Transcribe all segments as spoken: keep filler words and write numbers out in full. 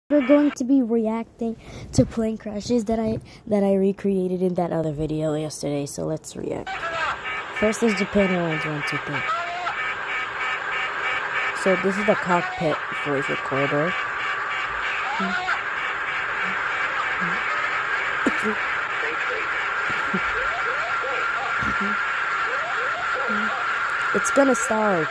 We're going to be reacting to plane crashes that I that I recreated in that other video yesterday. So let's react. First is Japan Airlines one, two, three. So this is the cockpit voice recorder. It's gonna start.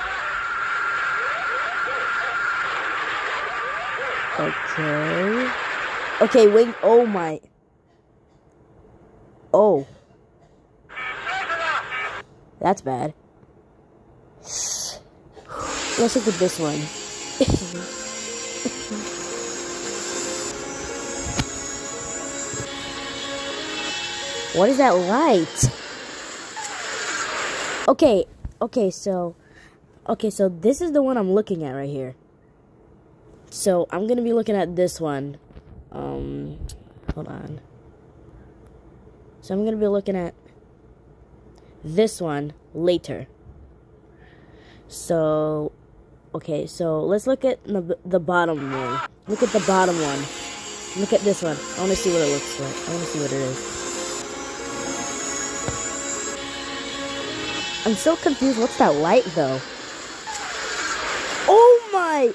Okay. Okay, wait. Oh my. Oh. That's bad. Let's look at this one. What is that light? Okay. Okay, so. Okay, so this is the one I'm looking at right here. So, I'm going to be looking at this one. Um, hold on. So, I'm going to be looking at this one later. So, okay, so let's look at the, the bottom one. Look at the bottom one. Look at this one. I want to see what it looks like. I want to see what it is. I'm so confused. What's that light, though? Oh, my...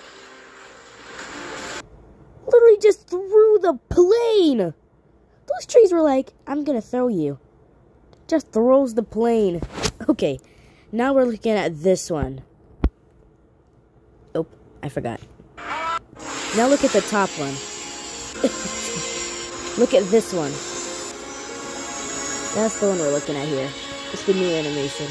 Literally just threw the plane. Those trees were like, I'm gonna throw you. Just throws the plane. Okay, now we're looking at this one. Oh, I forgot. Now look at the top one. Look at this one. That's the one we're looking at here. It's the new animation.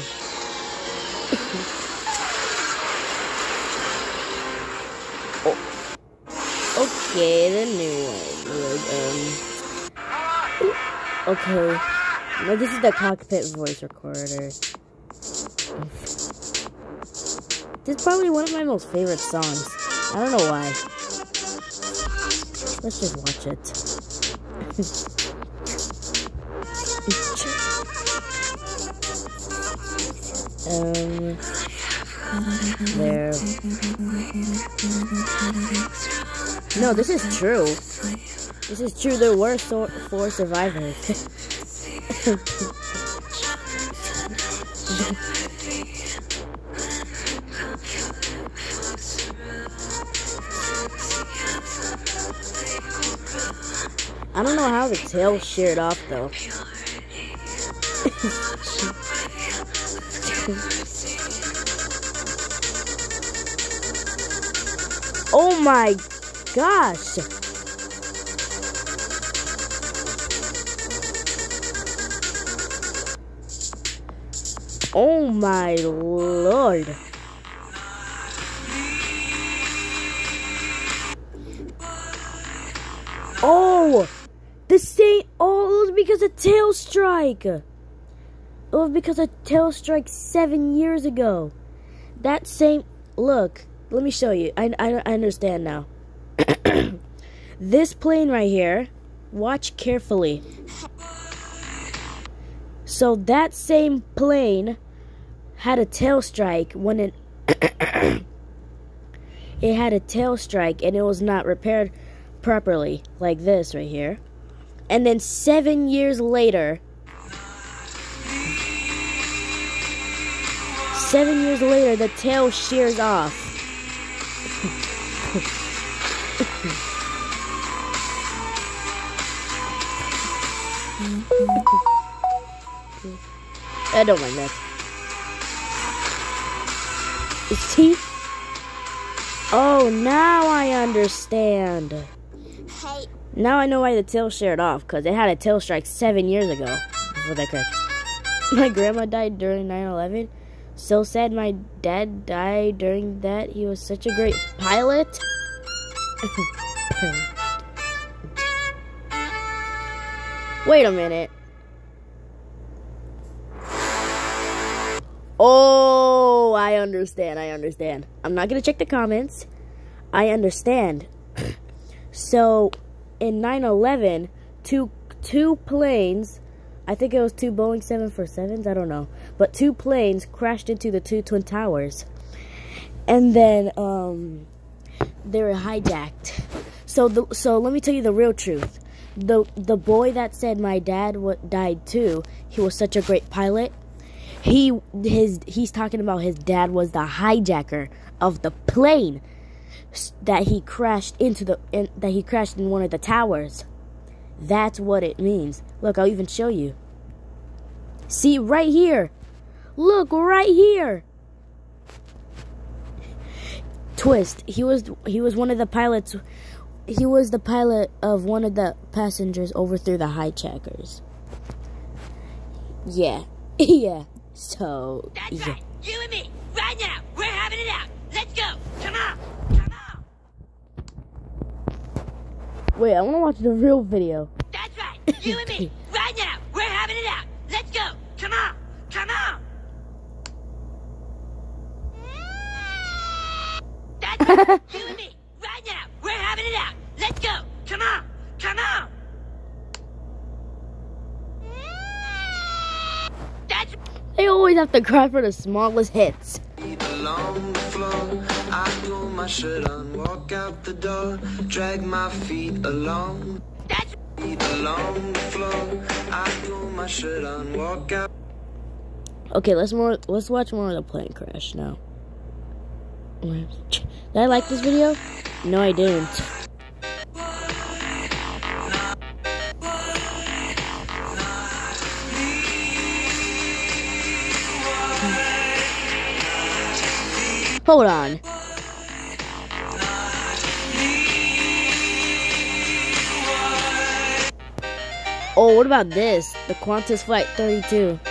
Oh. Okay, the new one. Um, okay. Now this is the cockpit voice recorder. This is probably one of my most favorite songs. I don't know why. Let's just watch it. um, there. No, this is true. This is true. There were so four survivors. I don't know how the tail sheared off though. Oh my gosh! Oh my lord! Oh! The same. Oh, it was because of tail strike! It was because of tail strike seven years ago. That same. Look, let me show you. I, I, I understand now. This plane right here, watch carefully. So that same plane had a tail strike when it it had a tail strike and it was not repaired properly, like this right here. And then seven years later, seven years later, the tail shears off. I don't like that. It's teeth? Oh, now I understand. Hey. Now I know why the tail sheared off, because it had a tail strike seven years ago before that crash. My grandma died during nine eleven. So sad my dad died during that. He was such a great pilot. Wait a minute. Oh, I understand. I understand. I'm not going to check the comments. I understand. So, in nine eleven, two, two planes, I think it was two Boeing seven forty-sevens, I don't know. But two planes crashed into the two Twin Towers. And then, um, they were hijacked. So the so let me tell you the real truth. The the boy that said my dad w died too. He was such a great pilot. He his he's talking about his dad was the hijacker of the plane that he crashed into the in, that he crashed in one of the towers. That's what it means. Look, I'll even show you. See right here. Look right here. Twist. He was he was one of the pilots. He was the pilot of one of the passengers overthrew the hijackers. Yeah. Yeah. So, That's yeah. right. You and me. Right now. We're having it out. Let's go. Come on. Come on. Wait, I want to watch the real video. That's right. You and me. Right now. We're having it out. Let's go. Come on. Come on. That's right. You and me. Right now. We're having it out. Let's go. Come on. Come on. That's They always have to cry for the smallest hits. Along the floor, I pull my shirt on, walk out the door, drag my feet along. That's Along the floor, I pull my shirt on, walk out. Okay, let's more. Let's watch more of the plane crash now. Did I like this video? No, I didn't. Hold on. Oh, what about this? The Qantas Flight thirty-two.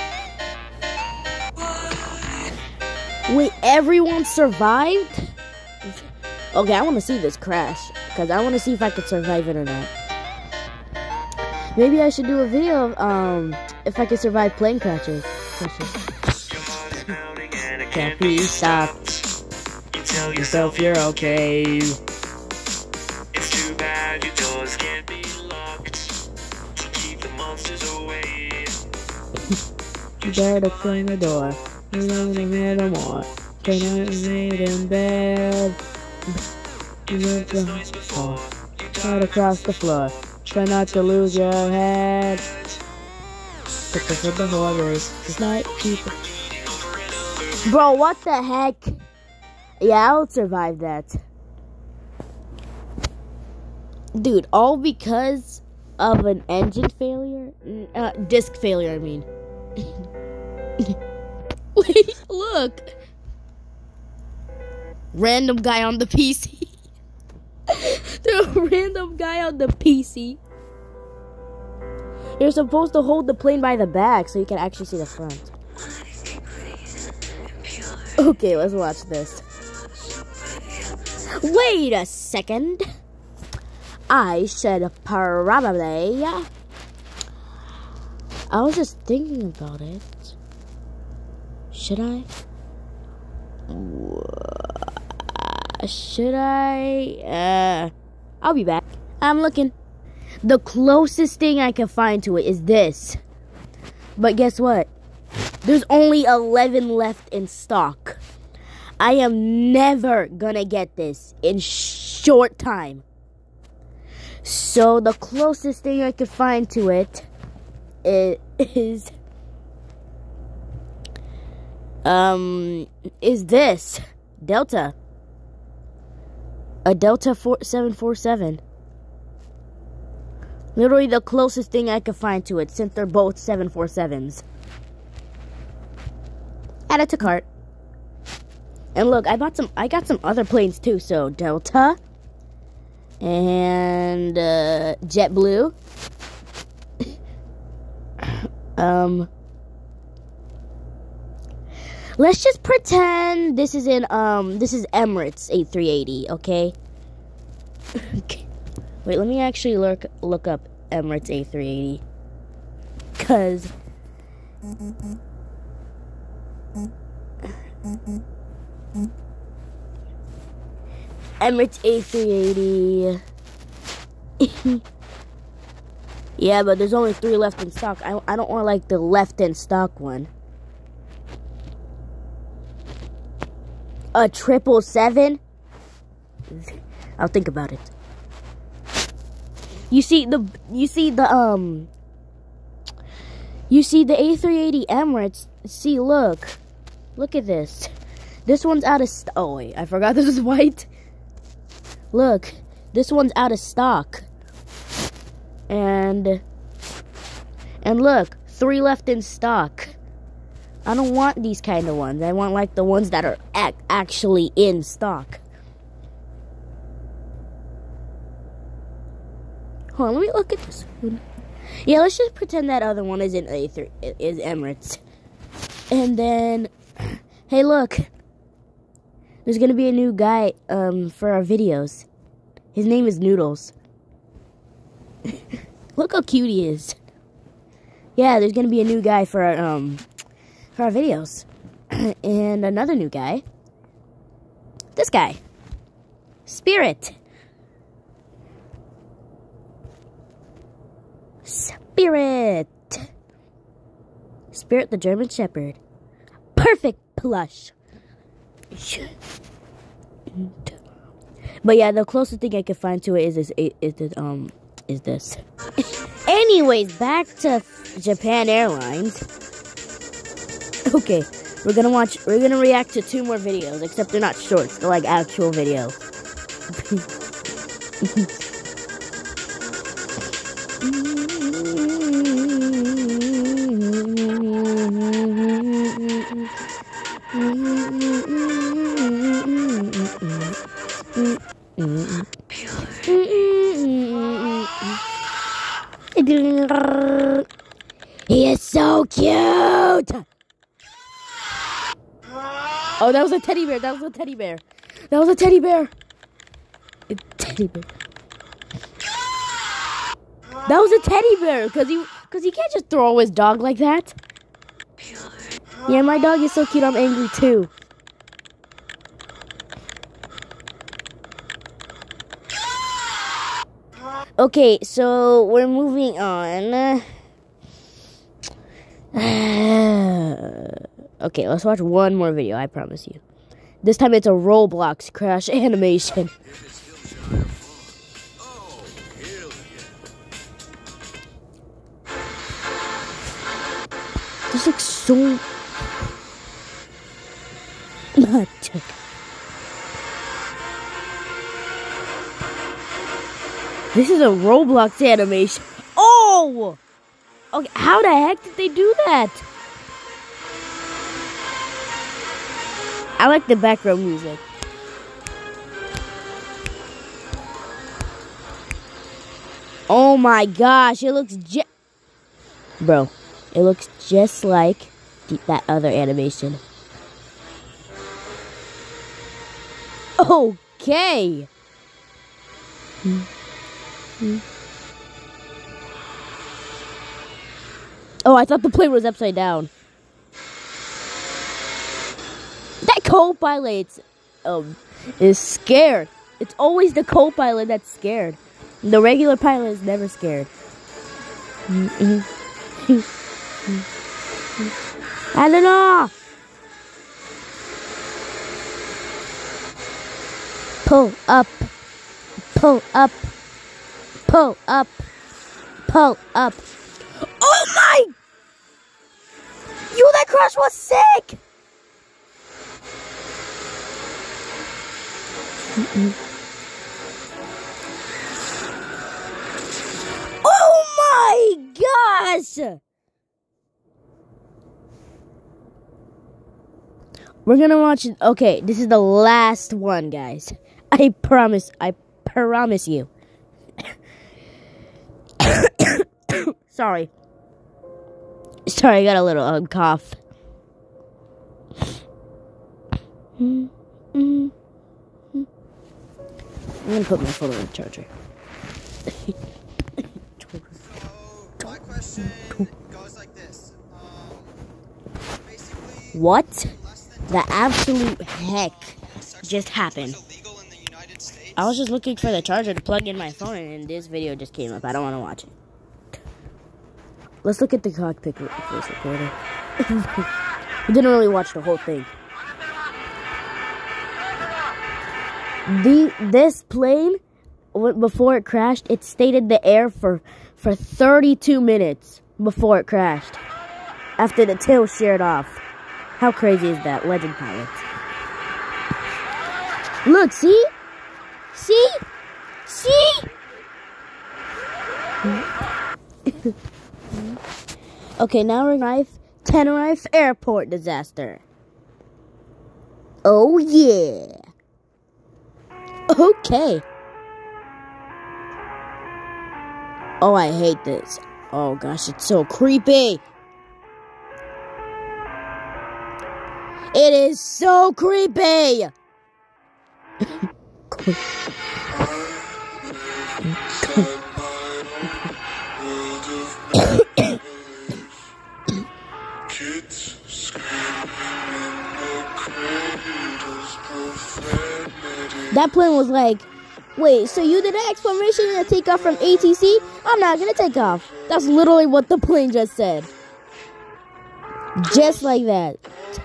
Wait, everyone survived? Okay, I want to see this crash. Because I want to see if I could survive it or not. Maybe I should do a video of um, if I could survive plane crashes. Can't be stopped. You tell Yourself you're okay. it's too bad your doors can't be locked to keep the monsters away. You better close the door. You don't want to hear no more. Can I lay in bed? You move the floor. Right across the floor. Try not to lose your head. Because of the horrors. It's not people. Bro, what the heck? Yeah, I would survive that. Dude, all because of an engine failure? Uh, disc failure, I mean. Wait, look. Random guy on the P C. The random guy on the P C. You're supposed to hold the plane by the back so you can actually see the front. Okay, let's watch this. Wait a second. I should probably... I was just thinking about it. Should I? Should I? Uh, I'll be back. I'm looking. The closest thing I can find to it is this. But guess what? There's only eleven left in stock. I am never gonna get this in short time. So the closest thing I could find to it is um is this Delta. A Delta seven forty-seven. Literally the closest thing I could find to it, since they're both seven forty-sevens. Add it to cart. And look, I bought some. I got some other planes too. So Delta and uh, JetBlue. um, let's just pretend this is in um this is Emirates A three eighty. Okay. Okay. Wait, let me actually look look up Emirates A three eighty, cause. Emirates A three eighty. Yeah, but there's only three left in stock. I, I don't want like the left in stock one. A triple seven? I'll think about it. You see the you see the um you see the A three eighty Emirates. See, look, look at this. This one's out of st oh wait, I forgot this was white. Look, this one's out of stock. And and look, three left in stock. I don't want these kind of ones. I want like the ones that are ac actually in stock. Hold on, let me look at this one. Yeah, let's just pretend that other one is in A three, is Emirates. And then, hey, look. There's gonna be a new guy um, for our videos. His name is Noodles. Look how cute he is. Yeah, there's gonna be a new guy for our, um, for our videos. And another new guy. This guy. Spirit. Spirit. Spirit the German Shepherd. Perfect plush. But yeah, the closest thing I can find to it is this. Is this um? Is this? Anyways, back to Japan Airlines. Okay, we're gonna watch. We're gonna react to two more videos, except they're not shorts. They're like actual videos. He is so cute. Oh, that was a teddy bear. That was a teddy bear. That was a teddy bear. A teddy bear. That was a teddy bear, cause he, cause he can't just throw his dog like that. Yeah, my dog is so cute. I'm angry too. Okay, so we're moving on. Okay, let's watch one more video, I promise you. This time it's a Roblox crash animation. This looks so... not check. This is a Roblox animation. Oh! Okay, how the heck did they do that? I like the background music. Oh my gosh, it looks just... Bro, it looks just like the, that other animation. Okay. Hmm. Hmm. Oh, I thought the plane was upside down. That co-pilot um, is scared. It's always the co-pilot that's scared. The regular pilot is never scared. I don't know. Pull up. Pull up. Pull up. Pull up. Oh my! Yo, that crash was sick! Mm-mm. Oh my gosh! We're gonna watch it. Okay, this is the last one, guys. I promise. I promise you. Sorry. Sorry, I got a little um, cough. I'm gonna put my phone on the charger. So, my question goes like this. Um, basically, What the absolute heck just happened? I was just looking for the charger to plug in my phone, and this video just came up. I don't want to watch it. Let's look at the cockpit voice recorder. We didn't really watch the whole thing. The this plane w- before it crashed, it stayed in the air for, for thirty-two minutes before it crashed. After the tail sheared off. How crazy is that? Legend pilots. Look, see? See? See? Okay, now we're Tenerife, Tenerife Airport disaster. Oh, yeah. Okay. Oh, I hate this. Oh, gosh, it's so creepy. It is so creepy. That plane was like, wait, so you did an exclamation and a takeoff from A T C? I'm not gonna take off. That's literally what the plane just said. Just like that.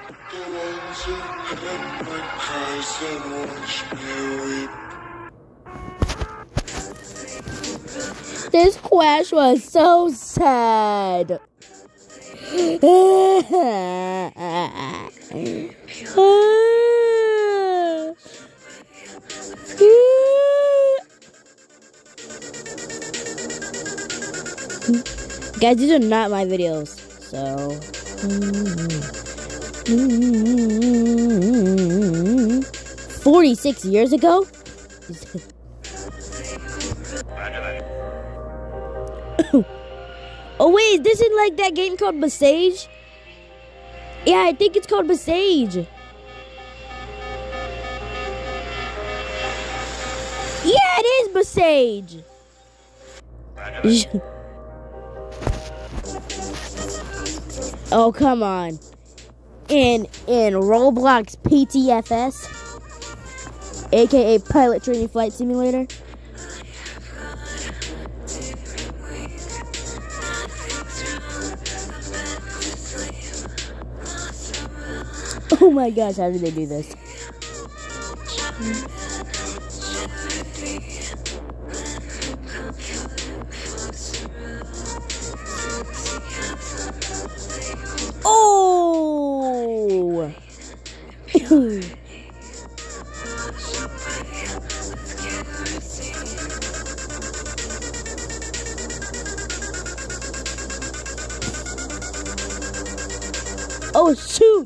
This crash was so sad. Guys, these are not my videos, so. forty-six years ago? Oh wait, this is like that game called Besiege? Yeah, I think it's called Besiege. Yeah, it is Besiege. Oh, come on. In in Roblox P T F S, aka Pilot Training Flight Simulator. Oh my gosh, how did they do this? Oh! Oh, shoot!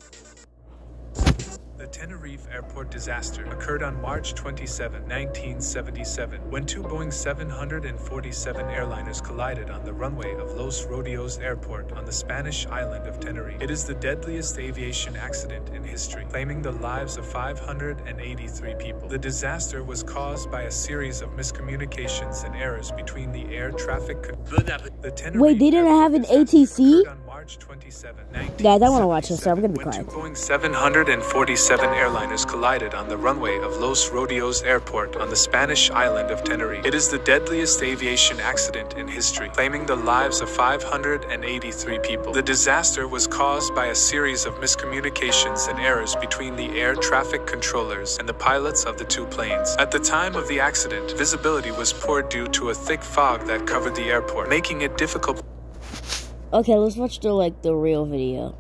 The Tenerife Airport disaster occurred on March twenty-seventh, nineteen seventy-seven, when two Boeing seven forty-seven airliners collided on the runway of Los Rodeos Airport on the Spanish island of Tenerife. It is the deadliest aviation accident in history, claiming the lives of five hundred eighty-three people. The disaster was caused by a series of miscommunications and errors between the air traffic. The Tenerife Wait, they didn't have an A T C? on March twenty-seventh, Guys, I want to watch this, so I'm going to be when two quiet. Boeing seven forty-seven airliners collided on the runway of Los Rodeos Airport on the Spanish island of Tenerife. It is the deadliest aviation accident in history, claiming the lives of five hundred eighty-three people. The disaster was caused by a series of miscommunications and errors between the air traffic controllers and the pilots of the two planes. At the time of the accident, visibility was poor due to a thick fog that covered the airport, making it difficult. Okay, let's watch the like the real video.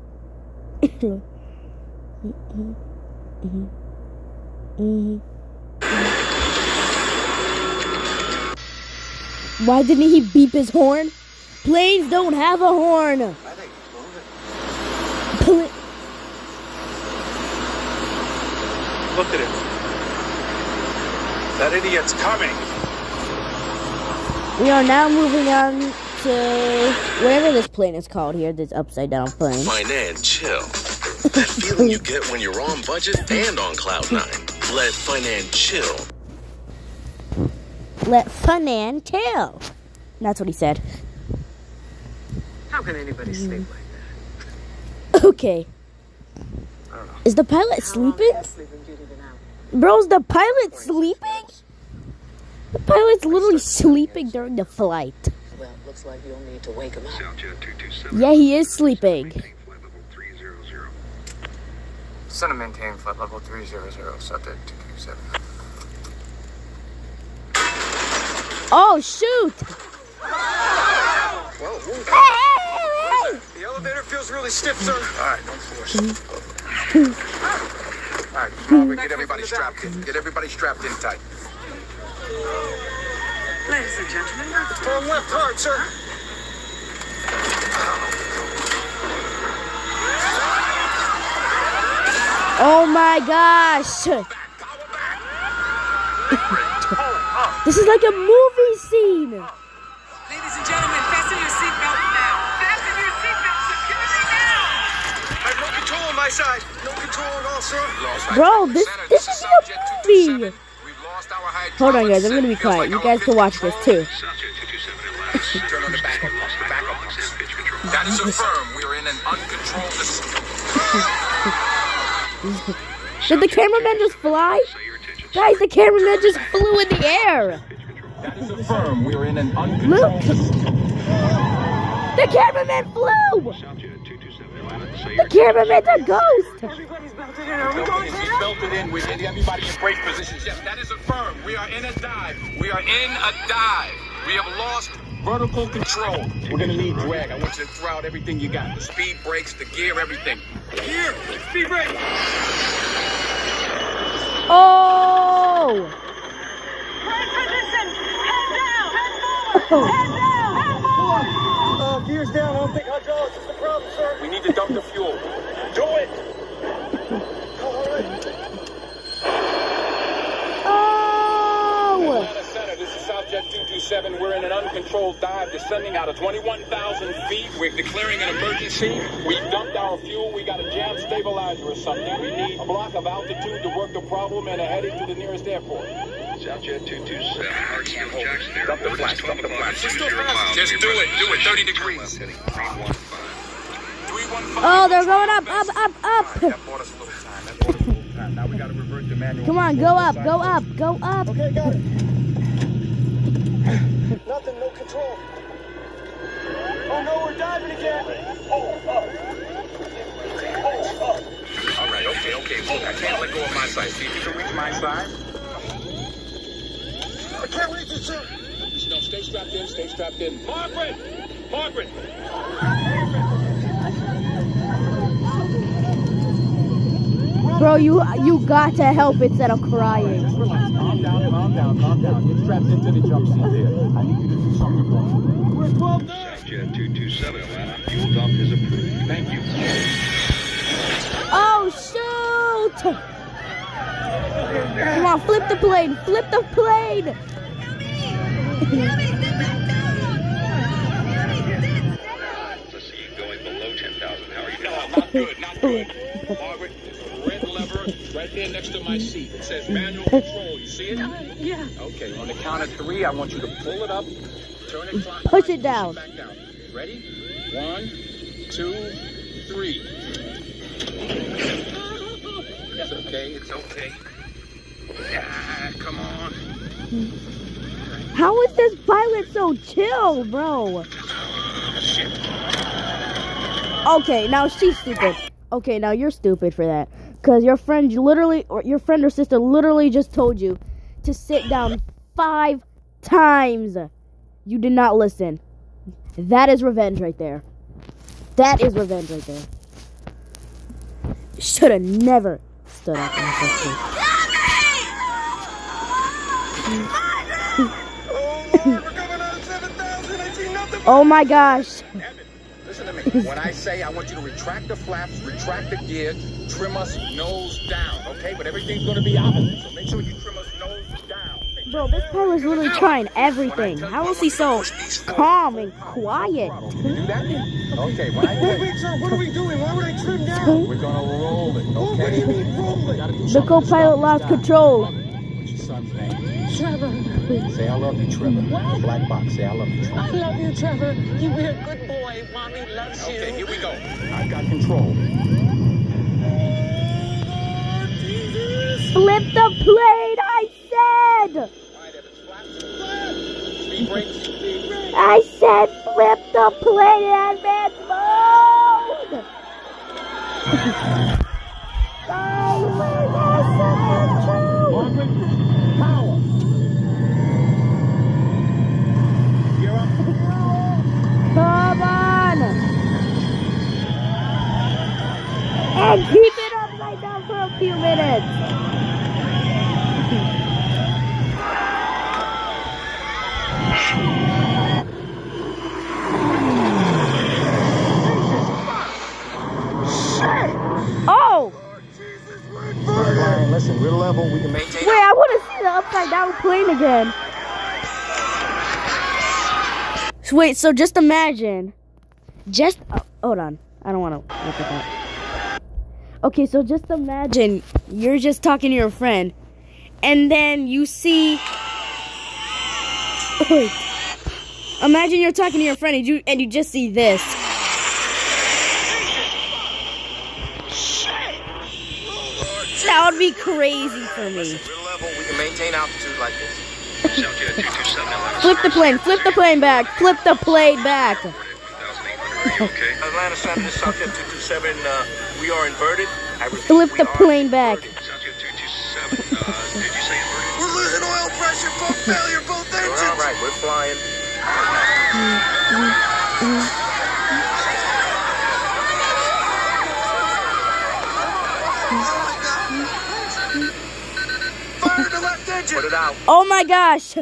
Why didn't he beep his horn? Planes don't have a horn. Pla- Look at it. That idiot's coming. We are now moving on to whatever this plane is called here, this upside down plane. Finance chill. That feeling you get when you're on budget and on cloud nine. Let Finance chill. Let Funan chill. That's what he said. How can anybody sleep like that? Okay. I don't know. Is the pilot sleeping? Sleeping duty been out? Bro, is the pilot sleeping? The pilot's literally sleeping during the flight. Well, looks like you'll need to wake him up. Yeah, he is sleeping. Center maintain flight level three zero zero, subject two two seven. Oh, shoot! Whoa, whoa. Hey, hey, hey! The elevator feels really stiff, sir. All right, don't force it. All right, Margaret, get everybody strapped in. Get everybody strapped in tight. Ladies and gentlemen, Turn left hard, sir. Oh my gosh! This is like a movie scene! ladies and gentlemen, fasten your seatbelt now. Fasten your seatbelt securely now. I have no control on my side. No control at all, sir. Bro, this this is a movie! Hold on, guys, I'm gonna be quiet. You guys can watch this too. Turn on the back up. The back up. That is affirmed. We are in an uncontrolled descent. Did the cameraman just fly? Guys, the cameraman just flew in the air! That is affirmed. We are in an uncontrolled Look! descent. The cameraman flew! The cameraman's a ghost! Everybody's belted in. Are we going to He's belted in. We get everybody in brace positions. Yes, that is affirmed. We are in a dive. We are in a dive. We have lost vertical control. We're gonna need drag. I want you to throw out everything you got. The speed brakes, the gear, everything. Here, speed brake. Oh! Right position. Head down. Head forward. Head down. Head forward. Uh, gears down. I don't think hydraulics is the problem, sir. We need to dump the fuel. Do it. All right. Oh! Atlanta Center, this is Southjet two two seven. We're in an uncontrolled dive descending out of twenty-one thousand feet. We're declaring an emergency. We dumped our fuel. We got a jam stabilizer or something. We need a block of altitude to work the problem and are heading to the nearest airport. Southjet two two seven, R T M Jackson Dump the Airport, flash, dump the flash. two zero miles. Just do it, do it, thirty degrees. Heading three one five. Oh, they're going up, up, up, up! That bought us a little time. That bought us a little time. Now we got to revert to manual. Come on, go up, go up, go up! Okay, got it. Nothing, no control. Oh no, we're diving again. Oh, oh. Oh, oh. All right, okay, okay. Look, I can't let go of my side. See if you can reach my side. I can't reach it, sir. No, stay strapped in, stay strapped in. Margaret! Margaret! Bro, you you got to help instead of crying. Relax, calm down, calm down, calm down. Get strapped into the jump seat there. I need you to do something for me. We're twelve now. Southjet two two seven, Atlanta. Fuel dump is approved. Thank you. Oh, shoot! Come on, flip the plane, flip the plane! Let's see you going below ten thousand. How are you No, doing? not good, not good. Margaret, red lever right there next to my seat. It says manual control. You see it? Yeah. Okay, on the count of three, I want you to pull it up, turn it clockwise, Push it down. Push it back down. Ready? One, two, three. It's okay, it's okay. Yeah, come on. How is this pilot so chill, bro? Okay, now she's stupid. Okay, now you're stupid for that. Because your friend literally, or your friend or sister literally just told you to sit down five times. You did not listen. That is revenge right there. That is revenge right there. Should have never stood up in the first place. Oh my gosh. Evan, listen to me. When I say I want you to retract the flaps, retract the gear, trim us nose down, okay? But everything's going to be opposite, so make sure you trim us nose down. Bro, this pilot's literally trying everything. How is he so calm and quiet? Do that? Okay, when I Wait, wait, sir, what are we doing? Why would I trim down? we're going to roll it, Oh, what do you okay? mean, roll it? Gotta do The something to co-pilot stop lost this guy. control. What's your son's name? Trevor. Say I love you, Trevor. Black box, say I love you, Trevor. I love you, Trevor. You were a good boy. Mommy loves you. Okay, here we go. I got control. Flip the plane, I said! All right, Evan, flaps. Speed brakes, speed brakes. I said flip the plane in advance mode! Margaret, power. a few minutes. Oh! Ryan, listen, we're level. We can maintain. Wait, I want to see the upside down plane again. So wait, so just imagine. Just, oh, hold on. I don't want to look at that. Okay, so just imagine you're just talking to your friend, and then you see. Imagine you're talking to your friend, and you and you just see this. That would be crazy for me. Listen, we're level. We can maintain altitude like this. Southjet two two seven, Atlanta Flip the plane. Flip the plane back. Flip the plane back. one thousand eight hundred. Are you okay? Atlanta Center, this is Southjet two two seven. Uh, we are inverted. I repeat, Flip we the are plane back. inverted. Southjet two two seven, uh, did you say inverted? We're losing oil pressure. Both failure. Both engines. All right, we're flying. Fire the left engine. Put it out. Oh my gosh.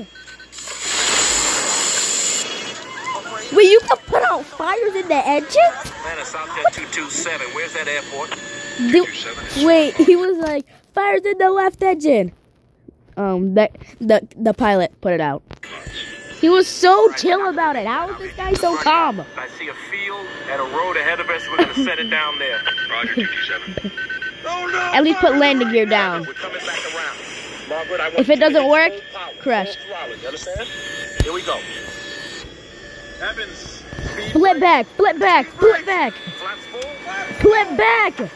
Wait, you can put out fires in the engine? Atlanta, Southjet two two seven. Where's that airport? Do, wait, he was like, fires in the left engine. Um, the, the, the pilot put it out. He was so chill about it. How is this guy so calm? I see a field and a road ahead of us. We're going to set it down there. Roger, two two seven. Oh, no. At least put landing gear down. We're coming back around. Margaret, I want If you it to doesn't hit work, full power, crash. full throttle, you understand? Here we go. Evans, speed Flip back, flip back, flip back, Flaps full. flip back.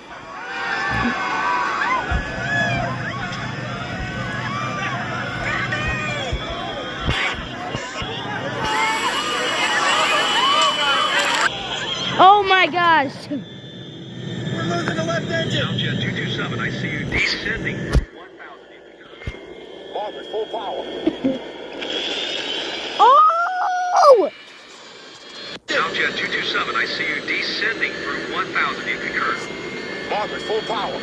Oh my gosh. We're losing the left engine. Southjet two two seven, I see you descending from one thousand. Margaret, full power. Oh! Southjet two two seven, I see you descending through one thousand. You concur? Margaret, full power.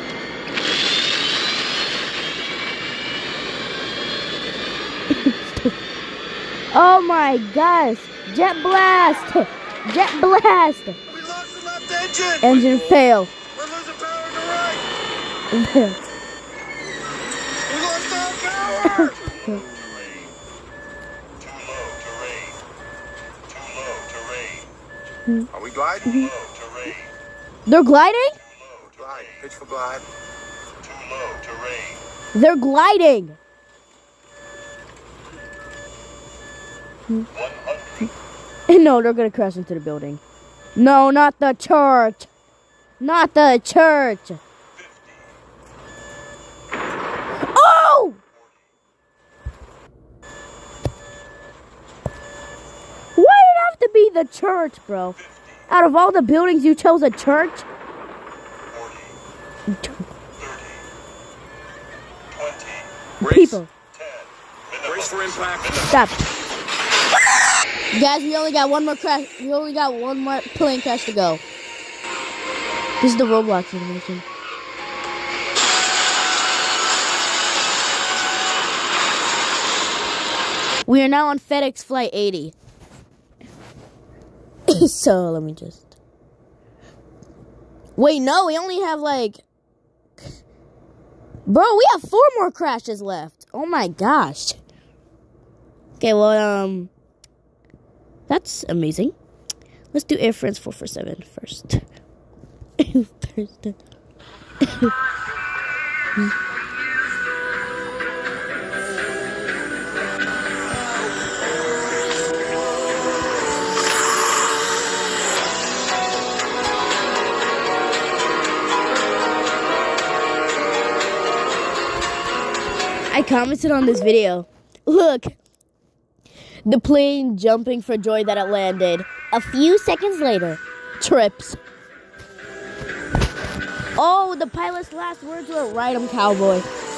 Oh my gosh. Jet blast. Jet blast. We lost the left engine. Engine fail. We're losing power to the right. We lost all power. Too low terrain. Too low terrain. Are we gliding? Too low terrain. They're gliding? Low Glide. terrain. Pitch for glide. Too low terrain. They're gliding. one hundred. No, they're gonna crash into the building. No, not the church. Not the church. Oh! Why did it have to be the church, bro? Out of all the buildings, you chose a church? forty. thirty. twenty. Brace. People, ten. Brace for impact. stop. Guys, we only got one more crash. We only got one more plane crash to go. This is the Roblox animation. We are now on FedEx Flight eighty. So, let me just... Wait, no, we only have like... Bro, we have four more crashes left. Oh my gosh. Okay, well, um... That's amazing. Let's do Air France four forty-seven first. First. I commented on this video. Look. The plane jumping for joy that it landed. A few seconds later, trips. Oh, the pilot's last words were, "Ride 'em, cowboy."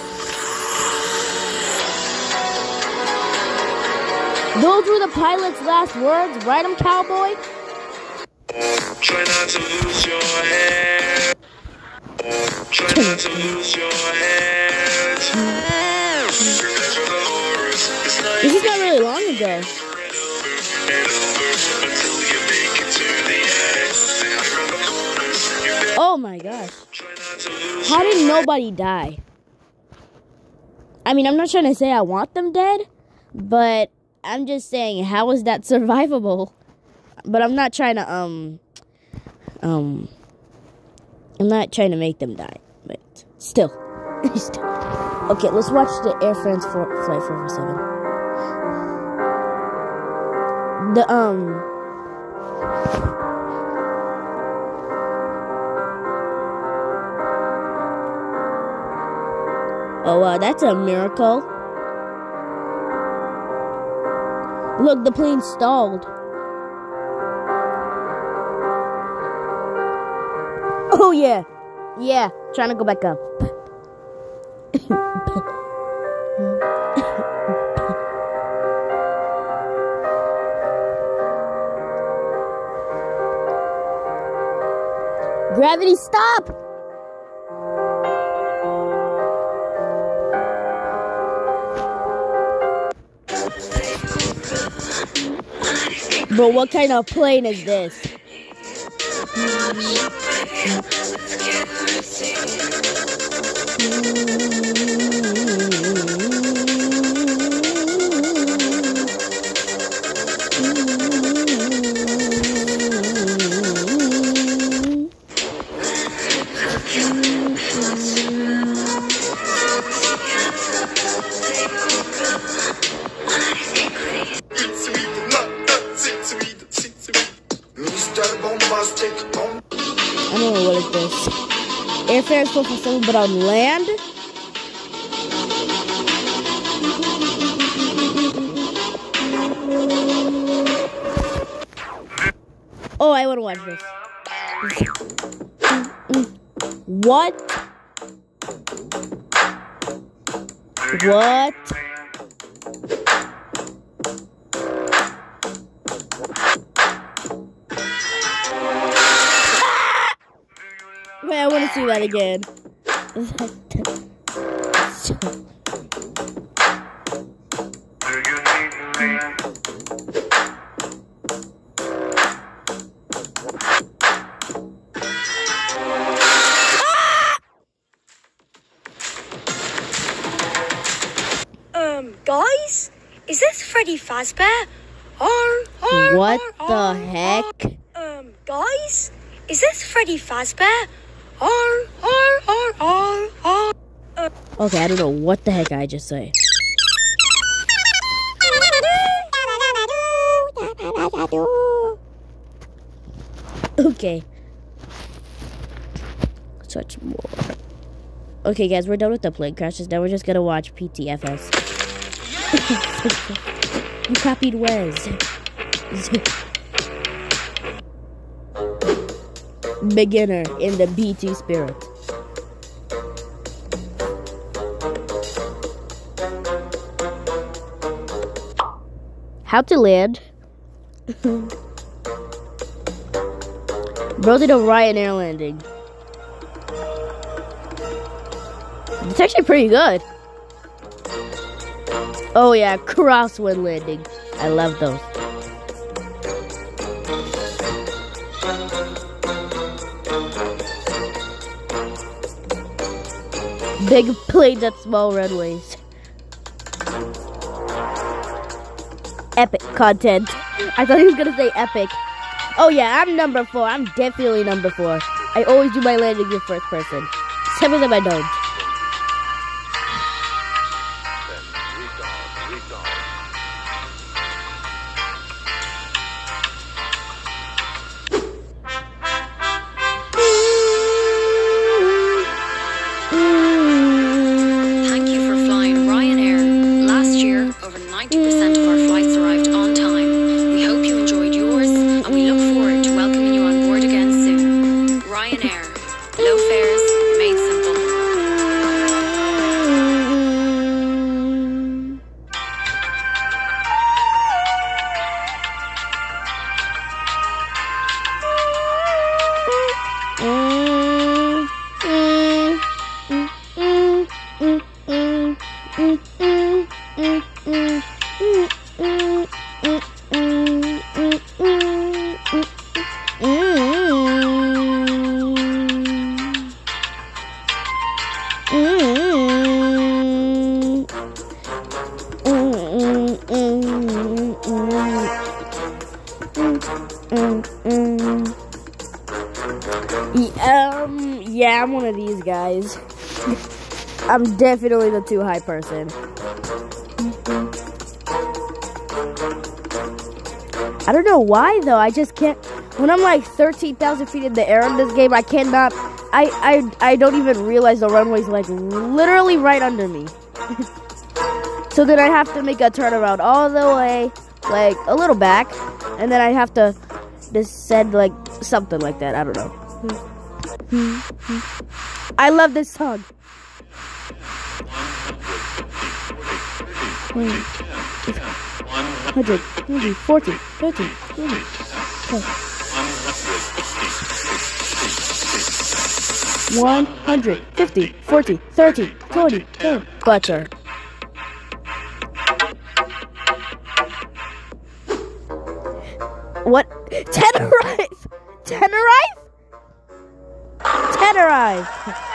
Those were the pilot's last words, "Ride 'em, cowboy." Try not to lose your hair. Try not to lose your head. Remember the horrors. It's not This is not really long ago. and over until you make it to the end. Then from the corners, you better Oh my gosh. try not to lose How your did nobody die? I mean, I'm not trying to say I want them dead, but I'm just saying, how is that survivable? But I'm not trying to, um, um, I'm not trying to make them die, but still. Still. Okay, let's watch the Air France for Flight four four seven. The, um, oh, wow, that's a miracle. Look, the plane stalled. Oh, yeah. Yeah, trying to go back up. Gravity, stop! Bro, what kind of plane is this? I don't know what is this. Airfare is four four seven, but on land? Oh, I want to watch this. What? What? Wait, I want to see that again. Um, guys, is this Freddy Fazbear? Or, or, What or, the or, heck? or, um, guys, is this Freddy Fazbear? Or, or, or, or, or. Uh, Okay, I don't know what the heck I just say. Okay. Such more. Okay, guys, we're done with the plane crashes. Now we're just gonna watch P T F S. You copied Wes. Beginner in the B T spirit. How to land. Bro did a Ryanair landing. It's actually pretty good. Oh yeah, crosswind landing. I love those. Big planes at small runways. Epic content. I thought he was gonna say epic. Oh yeah, I'm number four. I'm definitely number four. I always do my landings in first person. Some of them I don't. Thank you for flying Ryanair. Last year, over ninety percent of our flights arrived on time. We hope you enjoyed yours, and we look forward to welcoming you on board again soon. Ryanair. Low fares, made simple. Mm, mm. Um, yeah, I'm one of these guys. I'm definitely the too high person. I don't know why though. I just can't. When I'm like thirteen thousand feet in the air in this game, I cannot. I I I don't even realize the runway's like literally right under me. So then I have to make a turnaround all the way, like a little back, and then I have to descend like something like that. I don't know. I love this song. one hundred, forty, thirty, twenty, one hundred fifty, forty, thirty, twenty, ten. Butter. What? Tenerife! Tenerife? Tenerife!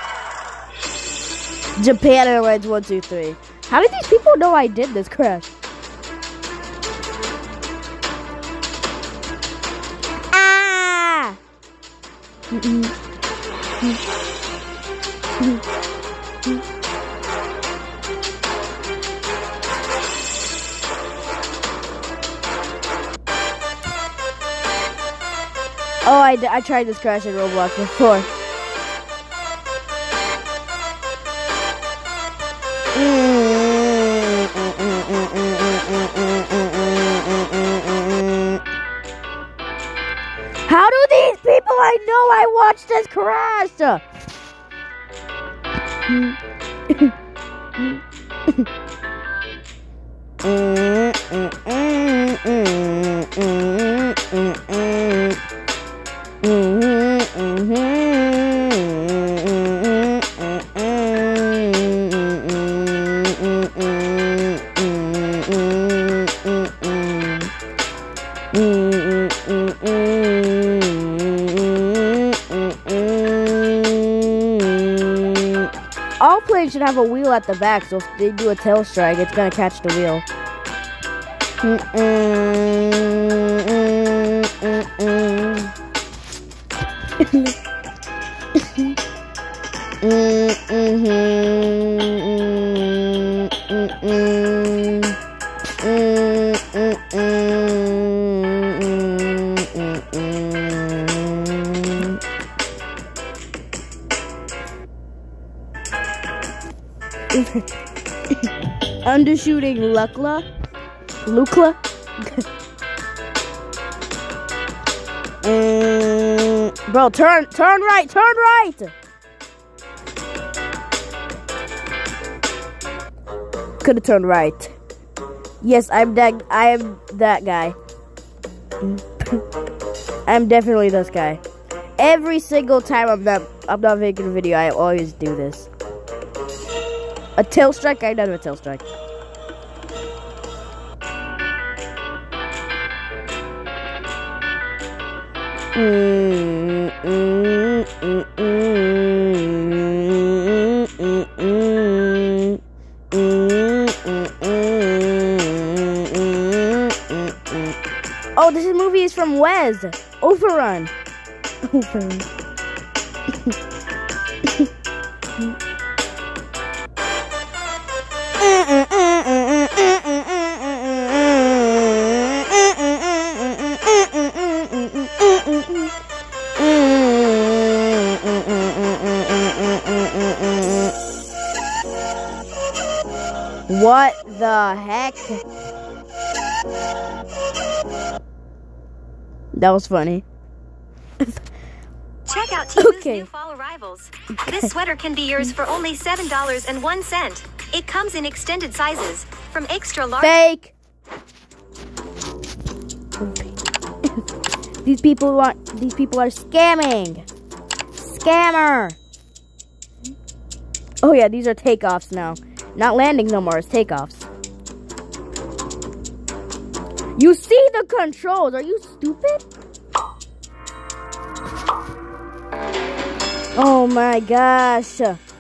Japan Airlines one two three. How did these people know I did this crash? Ah! Oh, I, d I tried this crash in Roblox before. How do these people I know I watched this crash? All planes should have a wheel at the back, so if they do a tail strike, it's gonna catch the wheel. Undershooting Lukla? Lukla? mm, bro, turn, turn right, turn right! Could've turned right. Yes, I'm that, I am that guy. I'm definitely this guy. Every single time I'm not, I'm not making a video, I always do this. A tail strike? I know a tail strike. Mm, mm, mm, mm, mm, mm, mm, mm, mm, mm. Oh, this movie is from Wes. Overrun. Overrun. What the heck? That was funny. Check out Timu's Okay. new fall arrivals. This sweater can be yours for only seven dollars and one cent. It comes in extended sizes, from extra large. Fake. These people want. These people are scamming. Scammer. Oh yeah, these are takeoffs now. Not landings no more. It's takeoffs. You see the controls. Are you stupid? Oh my gosh.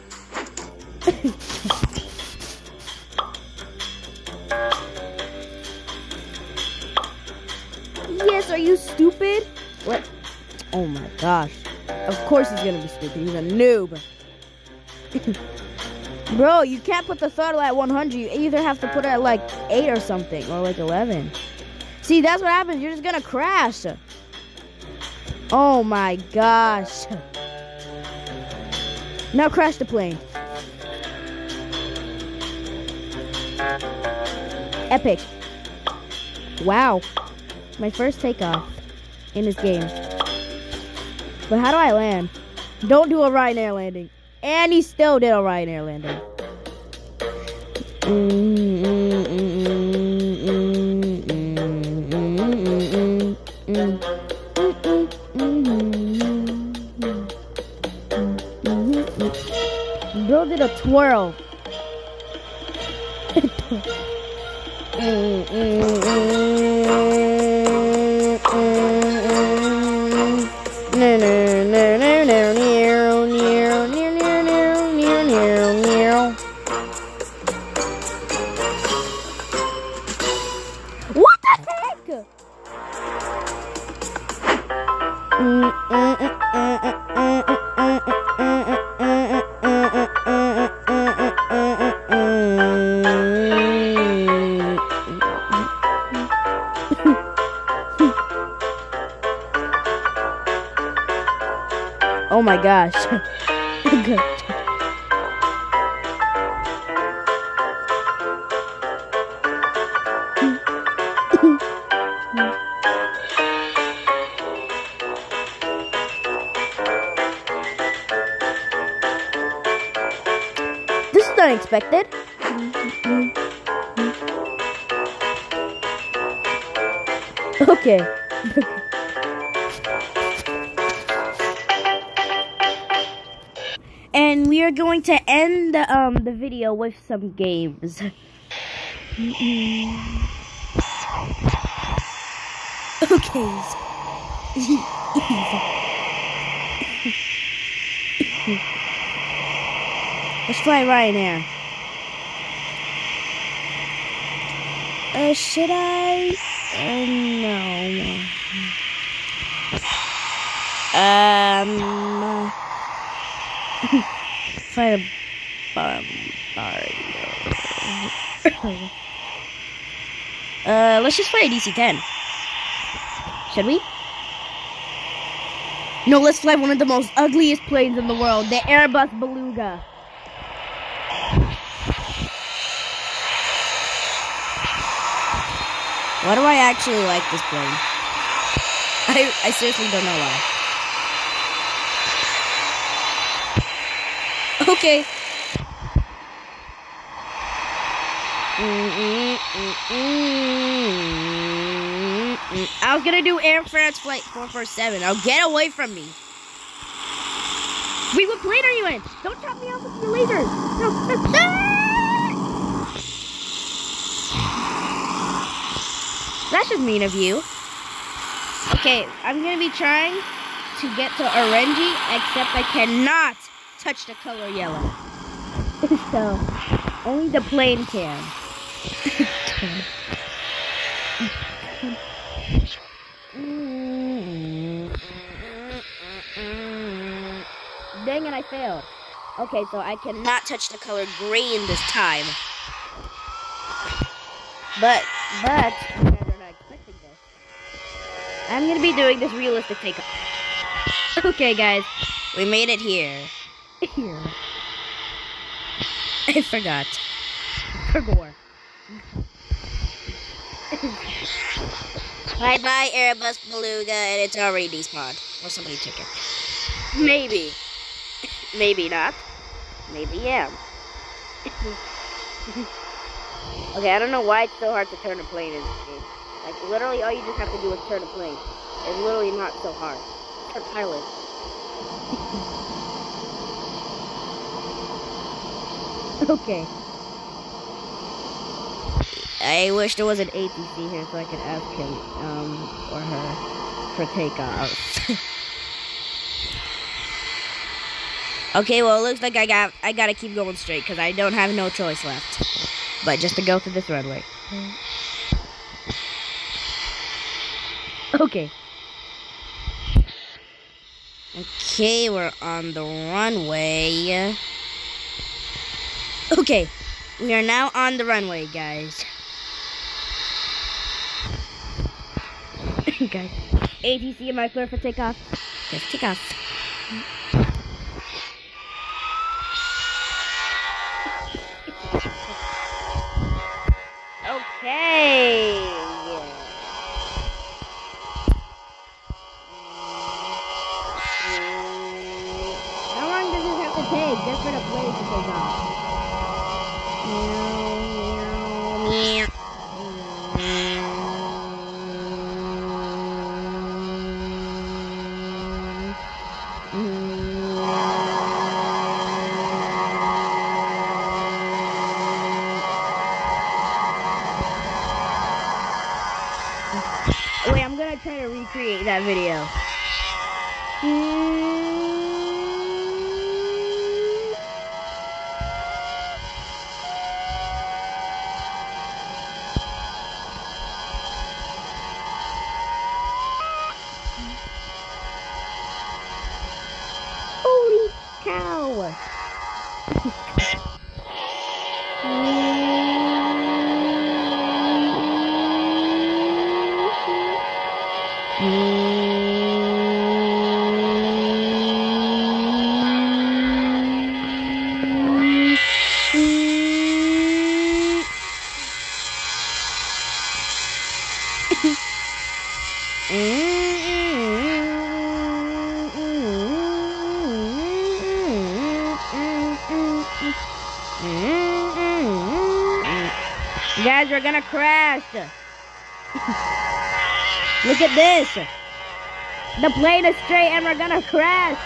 Yes, are you stupid? What? Oh my gosh. Of course he's gonna be stupid. He's a noob. Bro, you can't put the throttle at one hundred. You either have to put it at like eight or something, or like eleven. See, that's what happens. You're just gonna crash. Oh my gosh. Now crash the plane. Epic. Wow. My first takeoff in this game. But how do I land? Don't do a Ryanair landing. And he still did a Ryanair landing. Bro did a twirl. What the heck? Oh my gosh. This is unexpected. Okay. And we are going to end um, the video with some games. Okay. Let's fly Ryanair. Uh, should I? Uh, no. Um. Fire Bombardier. uh, let's just fly a D C ten. Should we? No, let's fly one of the most ugliest planes in the world, the Airbus Beluga. Why do I actually like this plane? I, I seriously don't know why. Okay. I was gonna do Air France Flight four four seven. Now get away from me. Wait, what plane are you in? Don't chop me off with your laser. No. That's just mean of you. Okay, I'm gonna be trying to get to Orange, except I cannot touch the color yellow. So, only the plane can. Dang it, I failed. Okay, so I cannot touch the color green this time. But, but, you guys are not expecting this. I'm gonna be doing this realistic takeoff. Okay, guys, we made it here. Here. I forgot. Forgot. Bye-bye, Airbus Beluga, and it's already despawned. Or somebody took it. Maybe. Maybe not. Maybe yeah. Okay, I don't know why it's so hard to turn a plane in this game. Like, literally, all you just have to do is turn a plane. It's literally not so hard. Turn pilot. Okay. I wish there was an A T C here so I could ask him um, or her for takeoff. Okay, well, it looks like I got I gotta keep going straight because I don't have no choice left, but just to go through this runway. Okay. Okay, we're on the runway. Okay, we are now on the runway, guys. Okay. A T C, am I clear for takeoff? Yes, takeoff. Okay. How long does this have to take just for the plane to take off? Meow, Wait, I'm gonna try to recreate that video. Holy cow! Guys, we're gonna crash. Look at this. The plane is straight and we're gonna crash.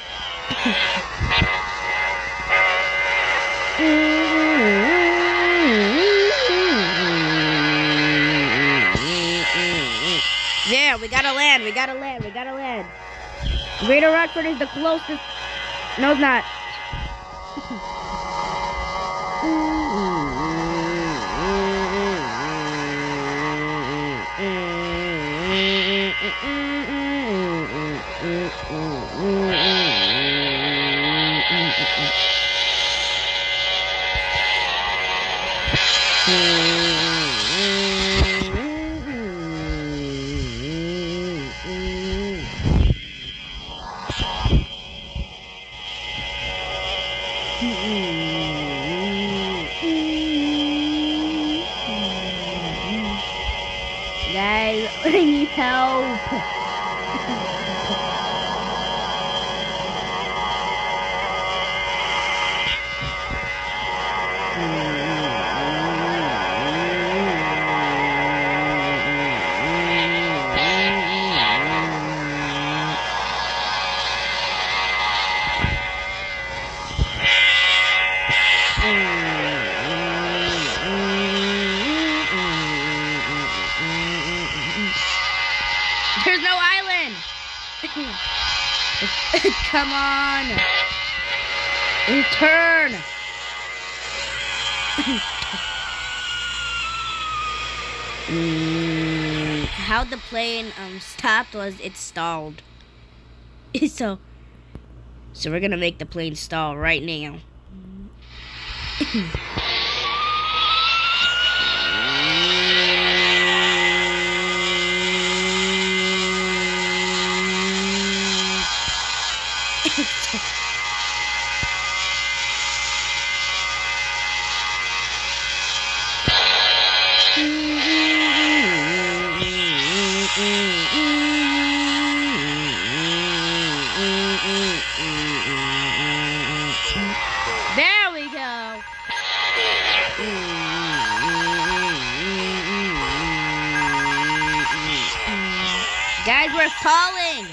Yeah, we gotta land, we gotta land, we gotta land. Greater Rockford is the closest. No, it's not. Guys, I need help. There's no island. Come on. Return. mm, how the plane um stopped was it stalled. so, so we're gonna make the plane stall right now. There we go. Guys, we're falling.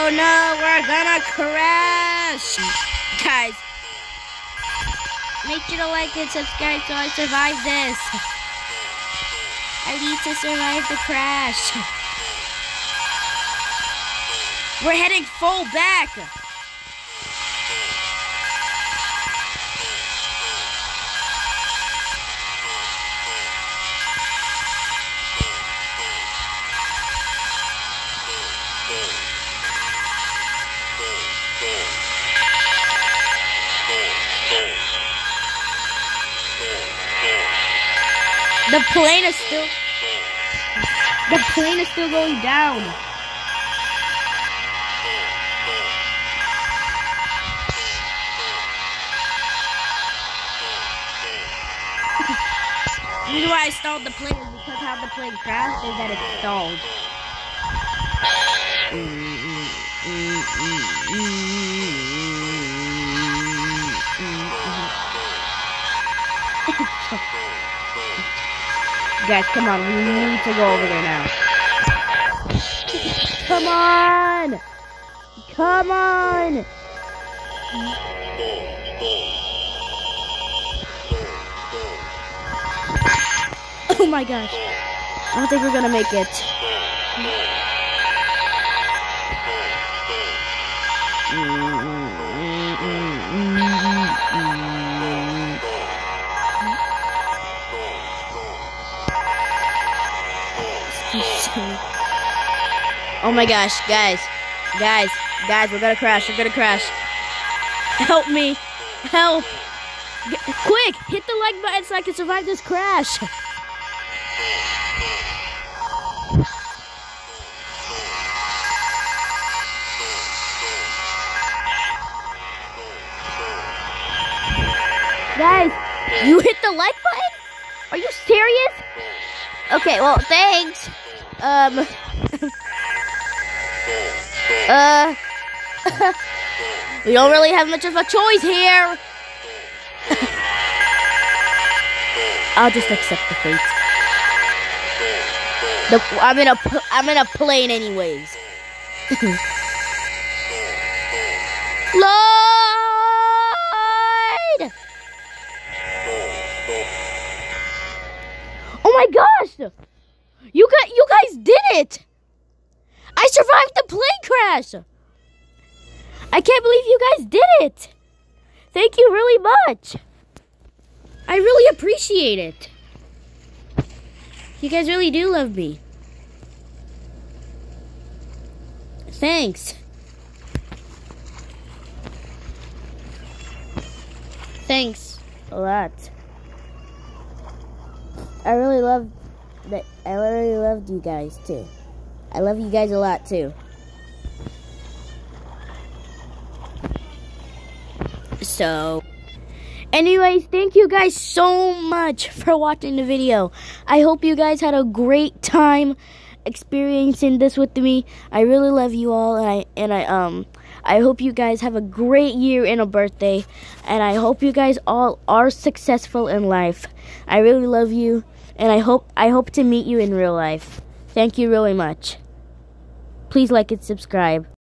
Oh no, we're gonna crash! Guys, make sure to like and subscribe so I survive this. I need to survive the crash. We're heading full back. The plane is still, the plane is still going down. The reason why I stalled the plane is because how the plane crashed is that it stalled. Guys, come on, we need to go over there now. Come on! Come on! Oh my gosh. I don't think we're gonna make it. Oh my gosh, guys, guys, guys, we're gonna crash, we're gonna crash. Help me, help. G quick, hit the like button so I can survive this crash. Guys, you hit the like button? Are you serious? Okay, well, thanks. Um... Uh, we don't really have much of a choice here. I'll just accept the fate. The, I'm in a I'm in a plane anyways. Lloyd! Oh my gosh! You got you guys did it! I survived the plane crash! I can't believe you guys did it! Thank you really much! I really appreciate it. You guys really do love me. Thanks. Thanks a lot. I really love that. I really loved you guys too. I love you guys a lot too. So, anyways, thank you guys so much for watching the video. I hope you guys had a great time experiencing this with me. I really love you all, and I and I um I hope you guys have a great year and a birthday, and I hope you guys all are successful in life. I really love you, and I hope I hope to meet you in real life. Thank you really much. Please like and subscribe.